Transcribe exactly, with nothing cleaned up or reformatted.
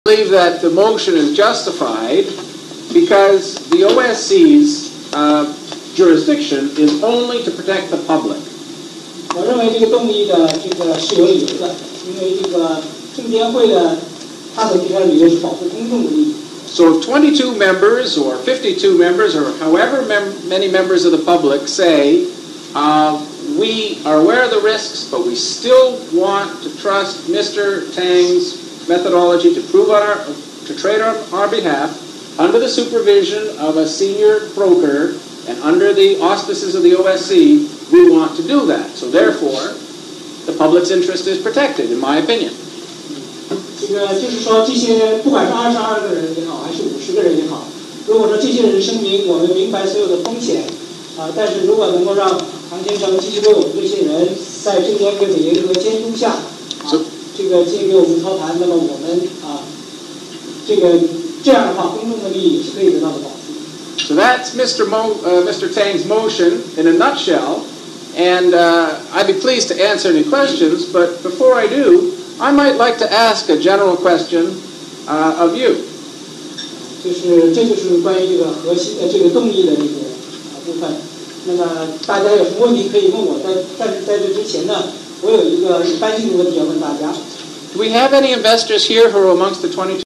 believe that the motion is justified because the O S C's uh, jurisdiction is only to protect the public. 我认为这个动议的这个是有理由的，因为这个证监会的它所提出的理由是保护公众的利益。 So if twenty-two members or fifty-two members or however mem many members of the public say, uh, we are aware of the risks, but we still want to trust Mister Tang's methodology to prove on our, to trade on our behalf, under the supervision of a senior broker and under the auspices of the O S C, we want to do that. So therefore, the public's interest is protected, in my opinion. 这个就是说，这些不管是二十二个人也好，还是五十个人也好，如果说这些人声明我们明白所有的风险，啊，但是如果能够让唐先生继续为我们这些人在证监会的严格监督下，啊，这个继续给我们操盘，那么我们啊，这个这样的话，公众的利益是可以得到的保护。 So that's Mister Mo, uh, Mister Tang's motion in a nutshell, and uh, I'd be pleased to answer any questions. But before I do, I might like to ask a general question uh, of you. 就是这就是关于这个核心的这个动议的这个啊部分。那么大家有什么问题可以问我，但但是在这之前呢，我有一个一般性的问题要问大家。 Do we have any investors here who are amongst the twenty-two?